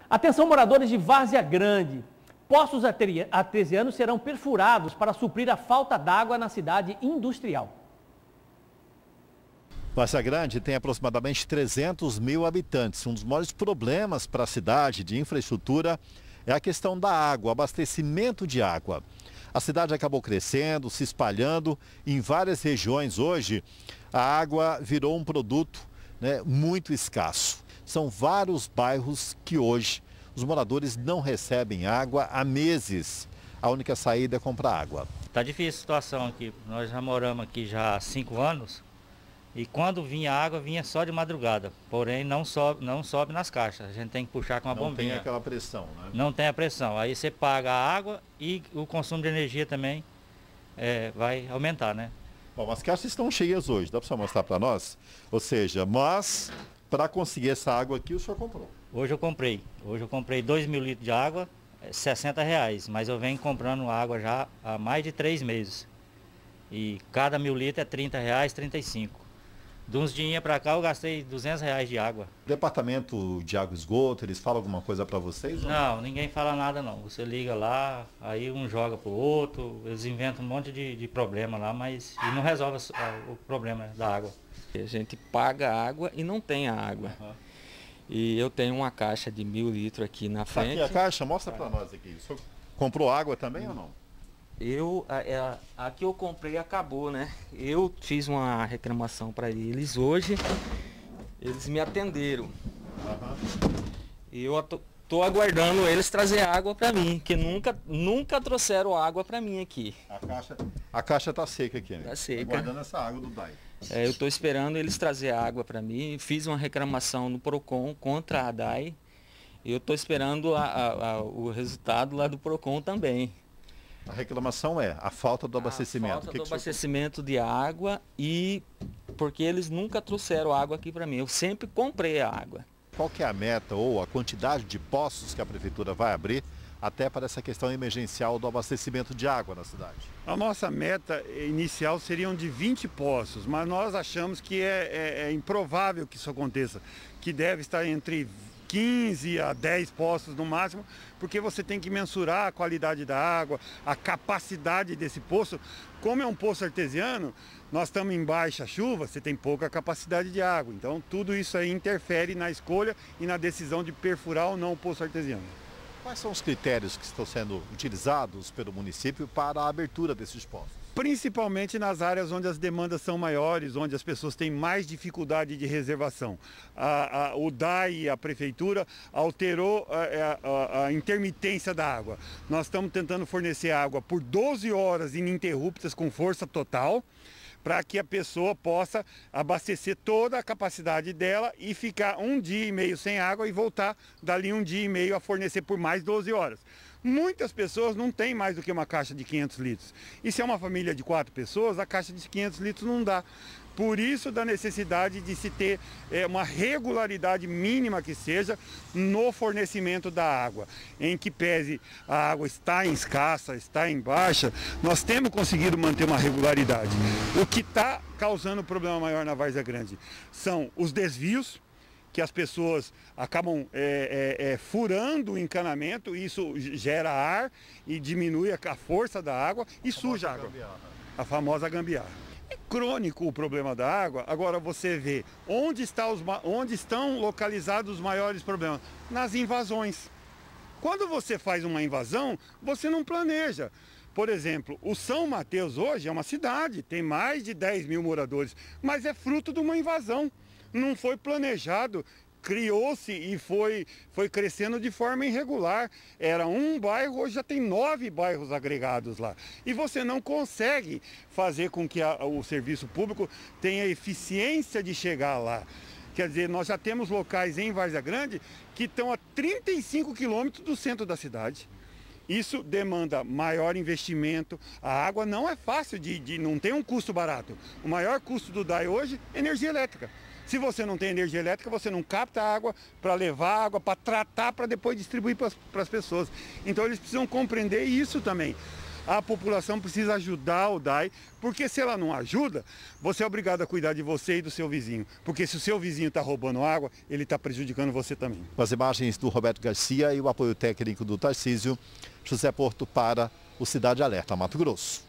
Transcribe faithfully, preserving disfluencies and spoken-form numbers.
Atenção, moradores de Várzea Grande. Poços artesianos serão perfurados para suprir a falta d'água na cidade industrial. Várzea Grande tem aproximadamente trezentos mil habitantes. Um dos maiores problemas para a cidade de infraestrutura é a questão da água, abastecimento de água. A cidade acabou crescendo, se espalhando. Em várias regiões hoje, a água virou um produto, né, muito escasso. São vários bairros que hoje os moradores não recebem água há meses. A única saída é comprar água. Tá difícil a situação aqui. Nós já moramos aqui já há cinco anos. E quando vinha água, vinha só de madrugada. Porém, não sobe, não sobe nas caixas. A gente tem que puxar com uma bombinha. Não tem aquela pressão, né? Não tem a pressão. Aí você paga a água e o consumo de energia também é, vai aumentar, né? Bom, as caixas estão cheias hoje. Dá para você mostrar para nós? Ou seja, mas para conseguir essa água aqui, o senhor comprou? Hoje eu comprei. Hoje eu comprei dois mil litros de água, sessenta reais. Mas eu venho comprando água já há mais de três meses. E cada mil litros é trinta reais, trinta e cinco. De uns dias para cá eu gastei duzentos reais de água. Departamento de água e esgoto, eles falam alguma coisa para vocês? Ou não, não, ninguém fala nada não. Você liga lá, aí um joga pro outro, eles inventam um monte de, de problema lá, mas e não resolve o problema da água. A gente paga água e não tem a água. Uhum. E eu tenho uma caixa de mil litros aqui na frente. Tá aqui a caixa, mostra para nós aqui. O senhor comprou água também hum. ou não? Eu, a, a, a que eu comprei acabou, né? Eu fiz uma reclamação para eles hoje, eles me atenderam. Uhum. E eu tô, tô aguardando eles trazer água para mim, que nunca, nunca trouxeram água para mim aqui. A caixa, a caixa tá seca aqui, né? Tá seca. Aguardando essa água do D A I. É, eu tô esperando eles trazer água para mim, fiz uma reclamação no Procon contra a D A I. E eu tô esperando a, a, a, o resultado lá do Procon também. A reclamação é a falta do abastecimento. A falta que do que abastecimento de água e porque eles nunca trouxeram água aqui para mim. Eu sempre comprei a água. Qual que é a meta ou a quantidade de poços que a prefeitura vai abrir até para essa questão emergencial do abastecimento de água na cidade? A nossa meta inicial seriam de vinte poços, mas nós achamos que é, é, é improvável que isso aconteça, que deve estar entre quinze a dez poços no máximo, porque você tem que mensurar a qualidade da água, a capacidade desse poço. Como é um poço artesiano, nós estamos em baixa chuva, você tem pouca capacidade de água. Então tudo isso aí interfere na escolha e na decisão de perfurar ou não o poço artesiano. Quais são os critérios que estão sendo utilizados pelo município para a abertura desses poços? Principalmente nas áreas onde as demandas são maiores, onde as pessoas têm mais dificuldade de reservação. A, a, o D A I e a prefeitura alterou a, a, a intermitência da água. Nós estamos tentando fornecer água por doze horas ininterruptas com força total, para que a pessoa possa abastecer toda a capacidade dela e ficar um dia e meio sem água e voltar dali um dia e meio a fornecer por mais doze horas. Muitas pessoas não têm mais do que uma caixa de quinhentos litros. E se é uma família de quatro pessoas, a caixa de quinhentos litros não dá. Por isso da necessidade de se ter é, uma regularidade mínima que seja no fornecimento da água. Em que pese a água está em escassa, está em baixa, nós temos conseguido manter uma regularidade. O que está causando problema maior na Várzea Grande são os desvios, que as pessoas acabam é, é, é, furando o encanamento, e isso gera ar e diminui a força da água e suja a água. A famosa gambiarra. É crônico o problema da água. Agora você vê onde, está os, onde estão localizados os maiores problemas? Nas invasões. Quando você faz uma invasão, você não planeja. Por exemplo, o São Mateus hoje é uma cidade, tem mais de dez mil moradores, mas é fruto de uma invasão. Não foi planejado, criou-se e foi, foi crescendo de forma irregular. Era um bairro, hoje já tem nove bairros agregados lá. E você não consegue fazer com que a, o serviço público tenha eficiência de chegar lá. Quer dizer, nós já temos locais em Várzea Grande que estão a trinta e cinco quilômetros do centro da cidade. Isso demanda maior investimento. A água não é fácil, de, de não tem um custo barato. O maior custo do D A I hoje é energia elétrica. Se você não tem energia elétrica, você não capta água para levar água, para tratar, para depois distribuir para as pessoas. Então eles precisam compreender isso também. A população precisa ajudar o D A I, porque se ela não ajuda, você é obrigado a cuidar de você e do seu vizinho. Porque se o seu vizinho está roubando água, ele está prejudicando você também. Com as imagens do Roberto Garcia e o apoio técnico do Tarcísio, José Porto para o Cidade Alerta, Mato Grosso.